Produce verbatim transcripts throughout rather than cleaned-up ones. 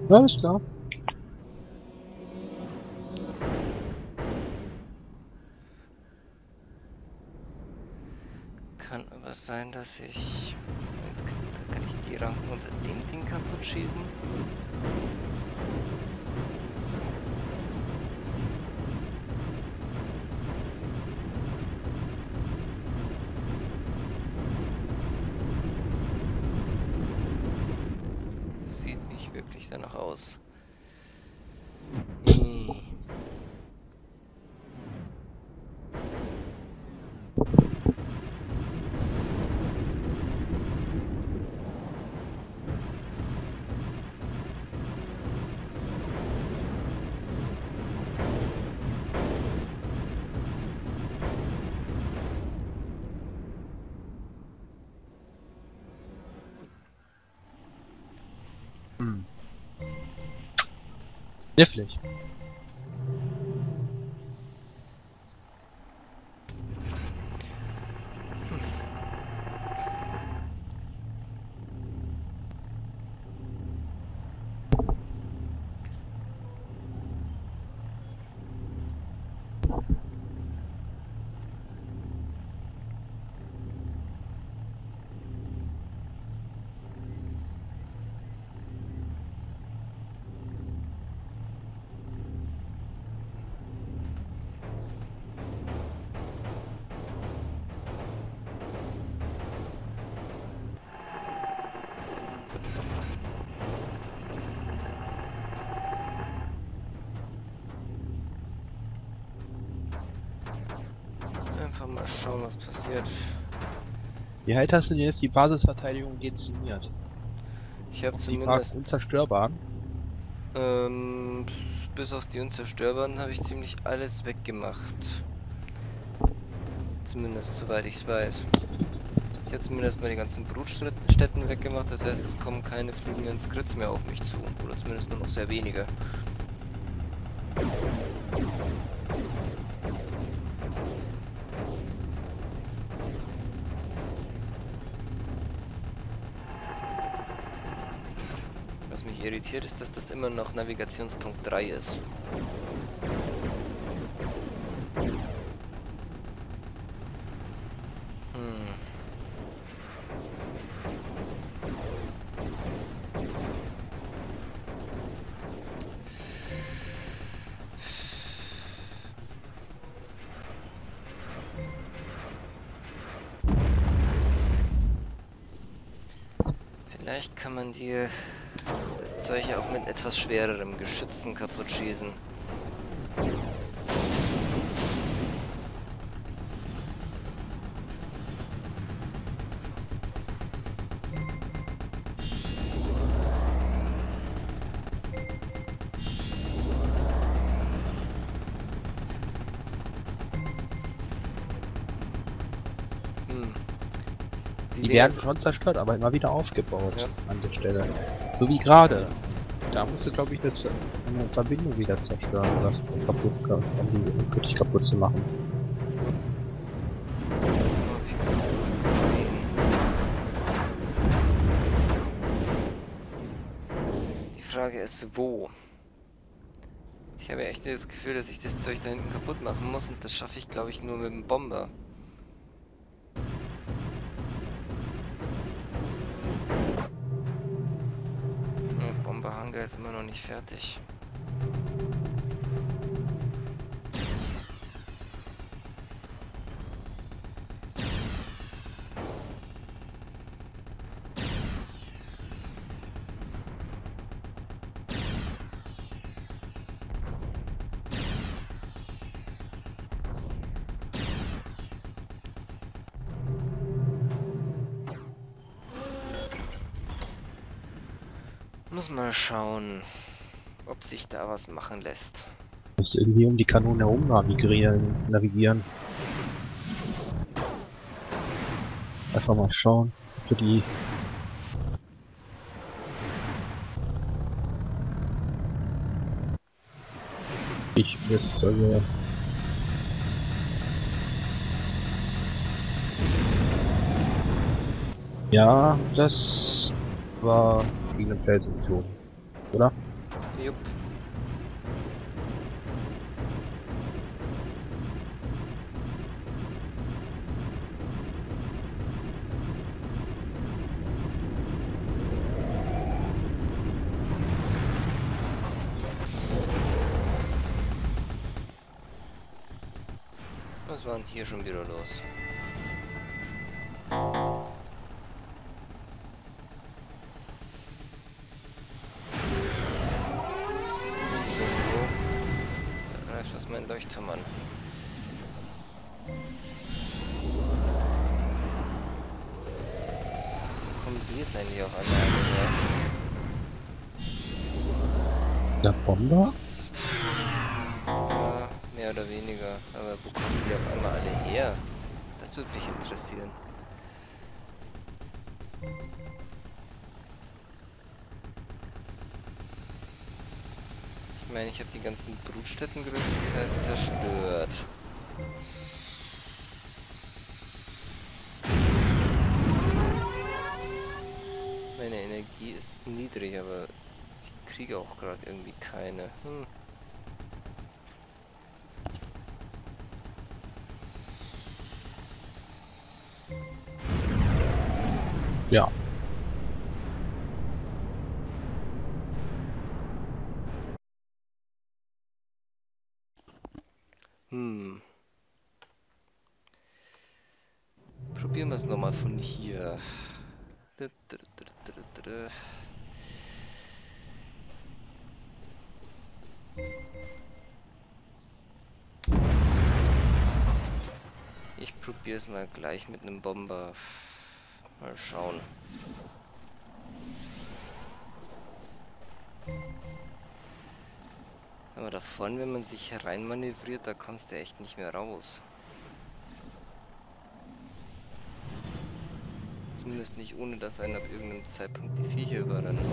Ja, ist klar. Kann aber sein, dass ich... Jetzt kann, da kann ich die Ranken unter dem Ding kaputt schießen. Sieht nicht wirklich danach aus. Ih. Hm. Knifflig. Einfach mal schauen, was passiert. Wie halt hast du denn jetzt die Basisverteidigung dezimiert? Ich habe Die war zumindest... unzerstörbar. Ähm, bis auf die Unzerstörbaren habe ich ziemlich alles weggemacht. Zumindest soweit ich es weiß. Ich habe zumindest mal die ganzen Brutstätten weggemacht, das heißt, es kommen keine fliegenden Skrits mehr auf mich zu. Oder zumindest nur noch sehr wenige. Was mich irritiert, ist, dass das immer noch Navigationspunkt drei ist. Hm. Vielleicht kann man die das Zeug ja auch mit etwas schwererem Geschützen kaputt schießen. Hm. Die Die Dinger werden sind... schon zerstört, aber immer wieder aufgebaut Ja. an der Stelle. So wie gerade. Da musst du, glaube ich, eine, eine Verbindung wieder zerstören, um das kaputt, um die wirklich kaputt zu machen. Wo hab ich gerade was gesehen? Die Frage ist, wo? Ich habe echt das Gefühl, dass ich das Zeug da hinten kaputt machen muss und das schaffe ich, glaube ich, nur mit dem Bomber. Hm, Bomberhangar ist immer noch nicht fertig. Muss mal schauen, ob sich da was machen lässt. Du musst irgendwie um die Kanone herum navigieren. navigieren. Einfach mal schauen, ob du die... Ich muss also... Ja, das war gegen den Felsen geflogen, oder? Jupp. Was war denn hier schon wieder los? Da greift was mein Leuchtturm an. Wo kommen die jetzt eigentlich auf einmal her? Der Bomber? Ja, mehr oder weniger. Aber wo kommen die auf einmal alle her? Das würde mich interessieren. Ich meine, ich habe die ganzen Brutstätten größtenteils zerstört. Meine Energie ist niedrig, aber ich kriege auch gerade irgendwie keine. Hm. Ja. Hm. Probieren wir es nochmal von hier. Ich probiere es mal gleich mit einem Bomber. Mal schauen. Aber da vorne, wenn man sich hereinmanövriert, da kommst du echt nicht mehr raus. Zumindest nicht, ohne dass einen ab irgendeinem Zeitpunkt die Viecher überrennen.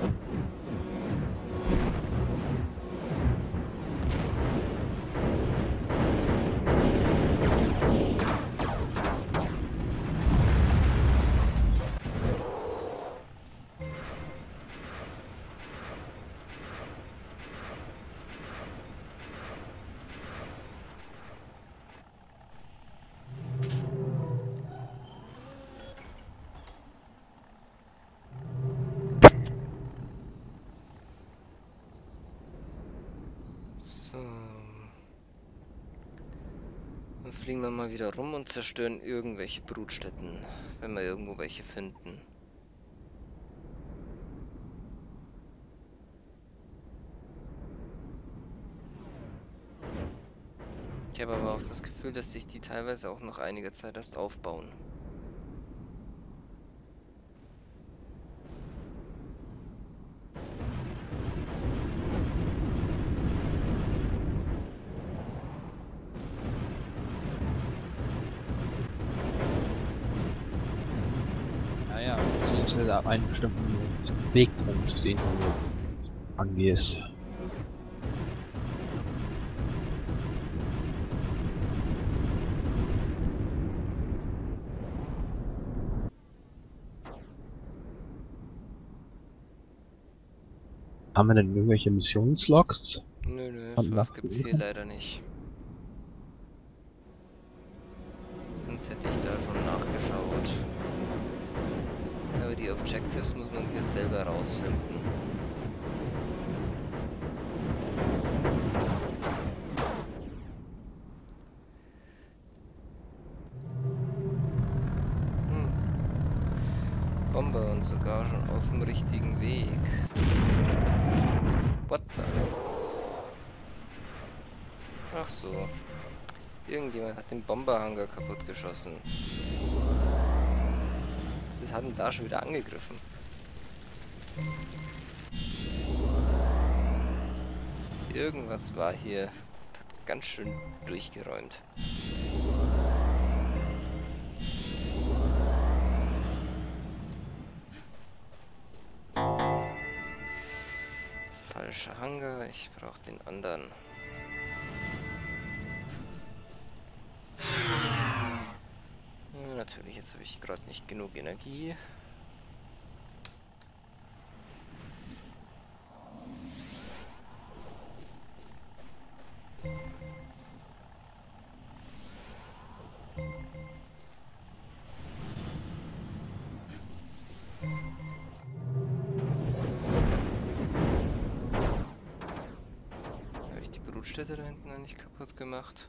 So. Dann fliegen wir mal wieder rum und zerstören irgendwelche Brutstätten, wenn wir irgendwo welche finden. Ich habe aber auch das Gefühl, dass sich die teilweise auch noch einige Zeit erst aufbauen. Naja, beziehungsweise ab einem bestimmten Wegpunkt, den du angehst. Haben wir denn irgendwelche Missionslogs? Nö, nö, Und sowas nach- gibt's hier leider nicht. Sonst hätte ich da schon nachgeschaut. Aber die Objectives muss man hier selber rausfinden. Hm. Bomber und sogar schon auf dem richtigen Weg. What the? Ach so. Irgendjemand hat den Bomberhangar kaputt geschossen. Sie hatten da schon wieder angegriffen. Irgendwas war hier, hat ganz schön durchgeräumt. Falscher Hangar, ich brauche den anderen. Ja, natürlich, jetzt habe ich gerade nicht genug Energie. Brutstätte da hinten eigentlich kaputt gemacht?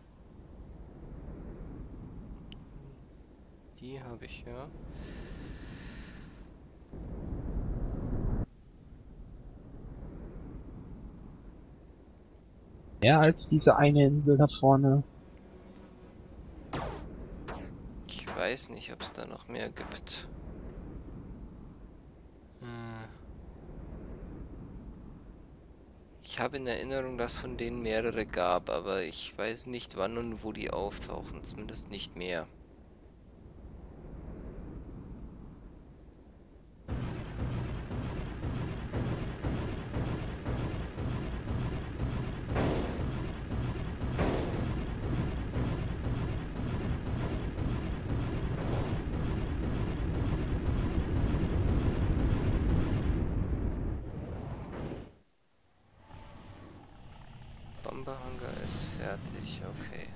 Die habe ich, ja. Mehr als diese eine Insel da vorne. Ich weiß nicht, ob es da noch mehr gibt. Hm. Ich habe in Erinnerung, dass von denen mehrere gab, aber ich weiß nicht, wann und wo die auftauchen. Zumindest nicht mehr. Bomberhangar ist fertig, okay.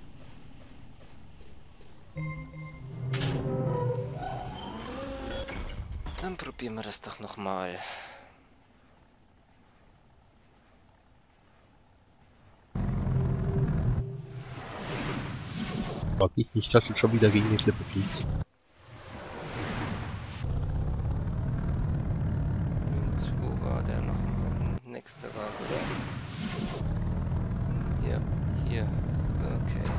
Dann probieren wir das doch nochmal. Glaub ich nicht, dass du schon wieder gegen die Klippe fliegst. Und wo war der noch? Nächste war es, oder? Ja, hier. Okay.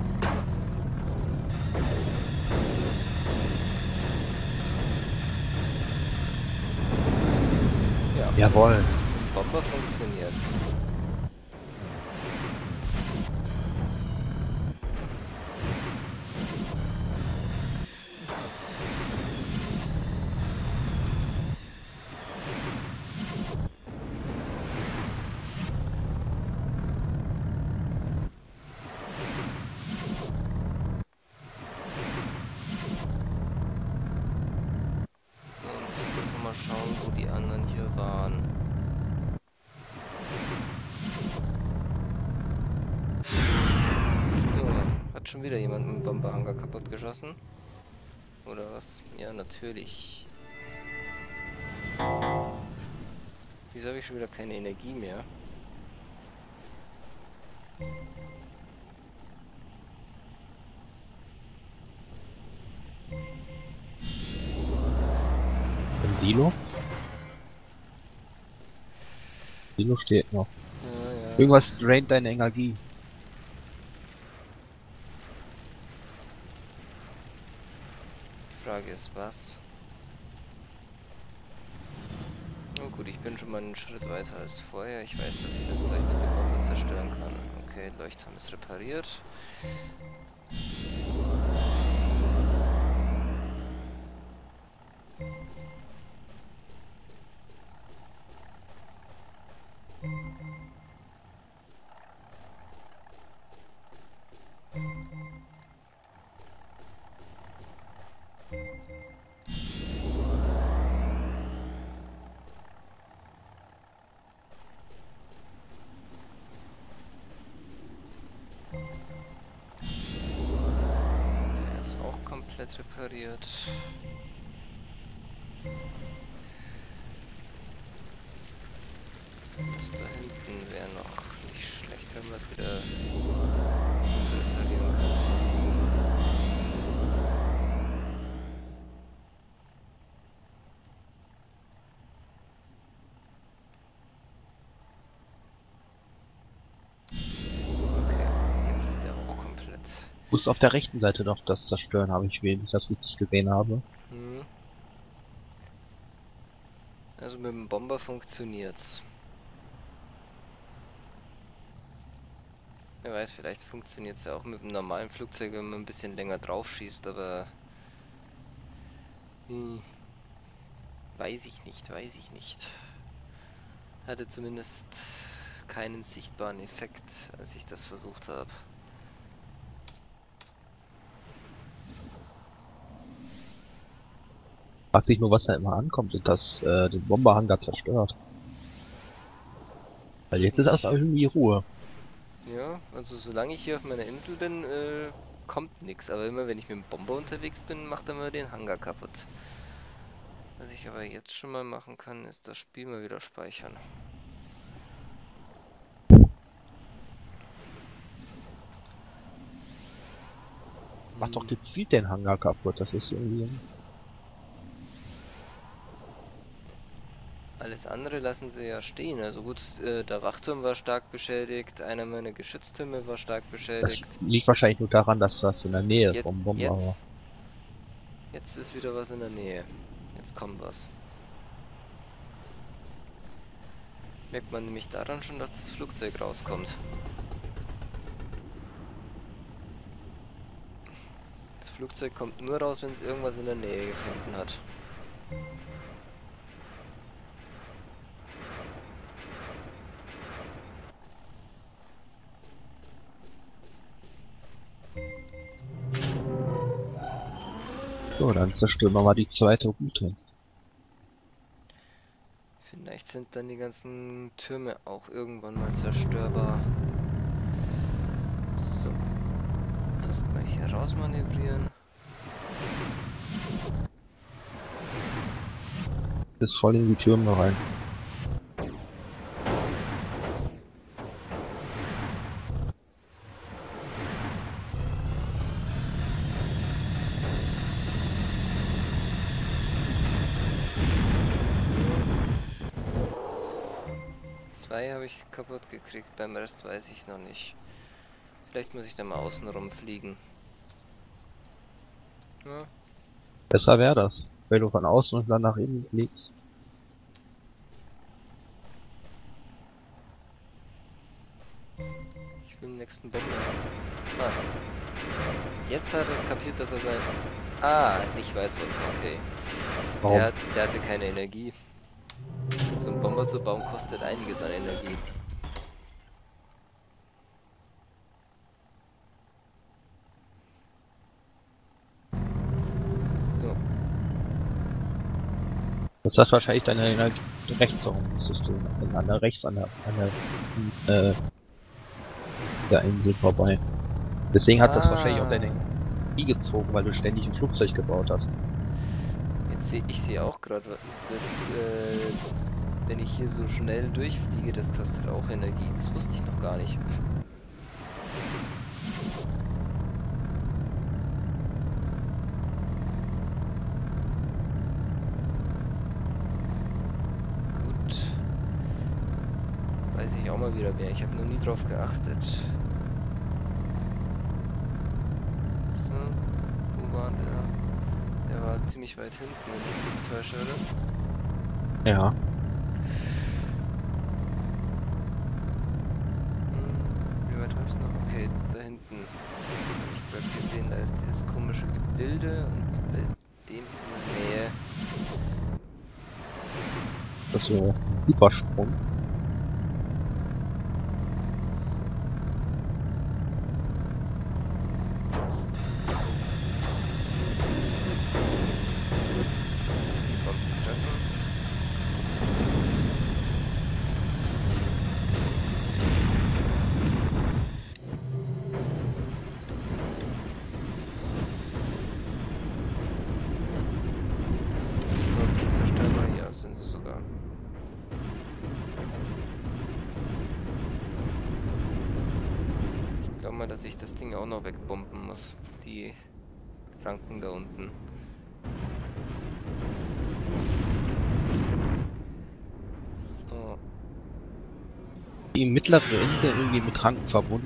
Ja, Jawohl. Bomber funktioniert's. Mal schauen, wo die anderen hier waren. Ja, hat schon wieder jemand mit dem Bomberhangar kaputt geschossen? Oder was? Ja, natürlich. Wieso habe ich schon wieder keine Energie mehr? Im Silo? Silo steht noch. Ja, ja. Irgendwas draint deine Energie. Die Frage ist, was? Oh gut, ich bin schon mal einen Schritt weiter als vorher. Ich weiß, dass ich das Zeug mit der Bombe zerstören kann. Okay, Leuchtturm ist repariert. Der ist auch komplett repariert. Das da hinten wäre noch nicht schlecht, wenn wir es wieder reparieren können. Okay, jetzt ist der auch komplett. Du musst auf der rechten Seite doch das zerstören, habe ich, wenn ich das richtig gesehen habe. Hm. Also mit dem Bomber funktioniert's. Wer weiß, vielleicht funktioniert es ja auch mit einem normalen Flugzeug, wenn man ein bisschen länger drauf schießt, aber hm, weiß ich nicht, weiß ich nicht. Hatte zumindest keinen sichtbaren Effekt, als ich das versucht habe. Fragt sich nur, was da immer ankommt, und das äh, den Bomberhangar zerstört. Weil jetzt ist erst irgendwie Ruhe. Ja, also solange ich hier auf meiner Insel bin, äh, kommt nichts. Aber immer wenn ich mit dem Bomber unterwegs bin, macht er mir den Hangar kaputt. Was ich aber jetzt schon mal machen kann, ist das Spiel mal wieder speichern. Mach doch gezielt den Hangar kaputt, das ist irgendwie... Alles andere lassen sie ja stehen. Also gut, äh, der Wachturm war stark beschädigt, einer meiner Geschütztürme war stark Das beschädigt. liegt wahrscheinlich nur daran, dass das in der Nähe Jetzt, vom Bomber war. jetzt, jetzt ist wieder was in der Nähe. Jetzt kommt was. Merkt man nämlich daran schon, dass das Flugzeug rauskommt. Das Flugzeug kommt nur raus, wenn es irgendwas in der Nähe gefunden hat. So, dann zerstören wir mal die zweite Route. Vielleicht sind dann die ganzen Türme auch irgendwann mal zerstörbar. So. Erstmal hier raus manövrieren. Bis voll in die Türme rein. Zwei habe ich kaputt gekriegt, beim Rest weiß ich noch nicht. Vielleicht muss ich da mal außen rum fliegen. Ja. Besser wäre das, wenn du von außen und dann nach innen fliegst. Ich will den nächsten Bomber. Ah. Jetzt hat er es kapiert, dass er sein... Ah, ich weiß warum, okay. Warum? Der, hat, der hatte keine Energie. So ein Bomber zu bauen kostet einiges an Energie. So. Das hat wahrscheinlich deine Energie rechts herum, müsstest du an der rechts an der, an der, äh, der Insel vorbei. Deswegen hat das wahrscheinlich auch deine Energie gezogen, weil du ständig ein Flugzeug gebaut hast. Jetzt sehe ich sehe auch gerade, dass äh, wenn ich hier so schnell durchfliege, das kostet auch Energie. Das wusste ich noch gar nicht. Gut. Weiß ich auch mal wieder mehr. Ich habe noch nie drauf geachtet. So, wo war der? Der war ziemlich weit hinten, wenn ich mich nicht täusche, oder? Ja. Hm, wie weit habe ich noch? Okay, da hinten. Hab ich gerade gesehen, da ist dieses komische Gebilde und bei dem in der Nähe. Das ist so ein Hypersprung. So. So, die Bomben treffen. Sind die Bomben schon zerstörbar? Ja, sind sie sogar. Ich glaube mal, dass ich das Ding auch noch wegbomben muss. Die Ranken da unten. So. Die mittlere Insel irgendwie mit Ranken verbunden.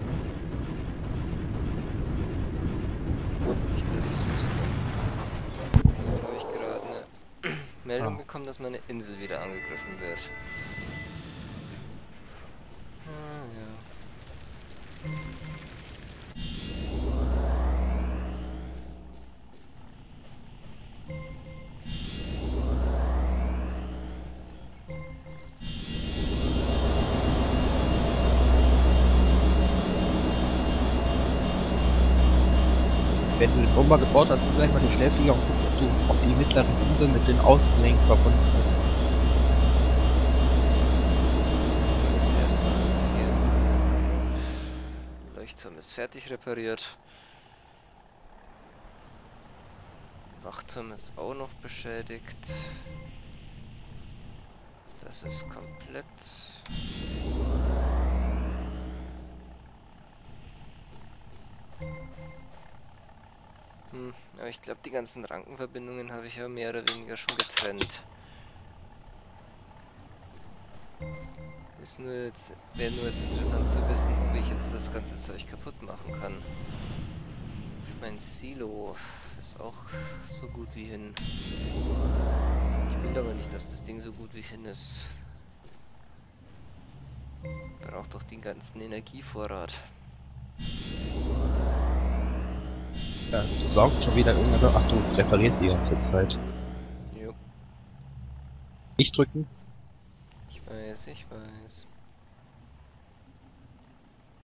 Nicht, dass ich es wüsste. Jetzt habe ich gerade eine Meldung Ah. bekommen, dass meine Insel wieder angegriffen wird. Ah, ja. Wenn du den Bomber gebaut hast, dann gleich mal den Schnellflieger und guck, ob du auf die mittlere Insel mit den Außenlängen verbunden bist. Jetzt erstmal hier ein bisschen. Leuchtturm ist fertig repariert. Wachturm ist auch noch beschädigt. Das ist komplett. Hm, aber ich glaube, die ganzen Rankenverbindungen habe ich ja mehr oder weniger schon getrennt. Ist nur jetzt, wäre nur jetzt interessant zu wissen, ob ich jetzt das ganze Zeug kaputt machen kann. Mein Silo ist auch so gut wie hin. Ich will aber nicht, dass das Ding so gut wie hin ist. Braucht doch den ganzen Energievorrat. Ja, du saugst schon wieder irgendeine. Ach, du reparierst die ganze Zeit. Jo, Nicht drücken. ich weiß, ich weiß.